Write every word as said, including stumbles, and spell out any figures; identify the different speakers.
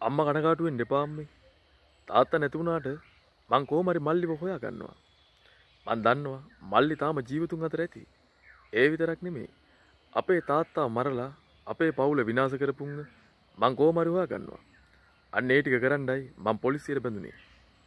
Speaker 1: අම්මා කනගාටු වෙන්න එපා අම්මේ. තාත්තා නැති වුණාට මං කොහොම හරි මල්ලිව හොයා ගන්නවා. මං දන්නවා මල්ලි තාම ජීවතුන් අතර ඇති. ඒ විතරක් නෙමෙයි. අපේ තාත්තා මරලා අපේ පවුල විනාශ කරපුංග මං කොහොම හරි හොයා ගන්නවා. අන්න ඒ ටික කරන්නයි මං පොලිසියට බැඳුනේ.